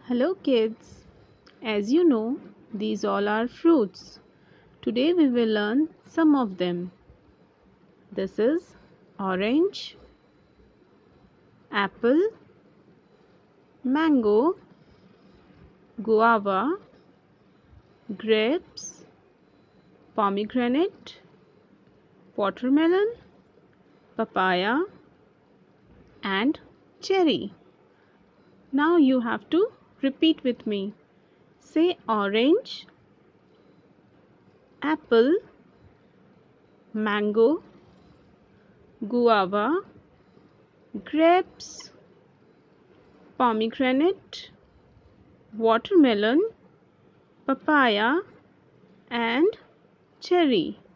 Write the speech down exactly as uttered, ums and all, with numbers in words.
Hello kids. As you know, these all are fruits. Today we will learn some of them. This is orange, apple, mango, guava, grapes, pomegranate, watermelon, papaya and cherry. Now you have to repeat with me. Say orange, apple, mango, guava, grapes, pomegranate, watermelon, papaya and cherry.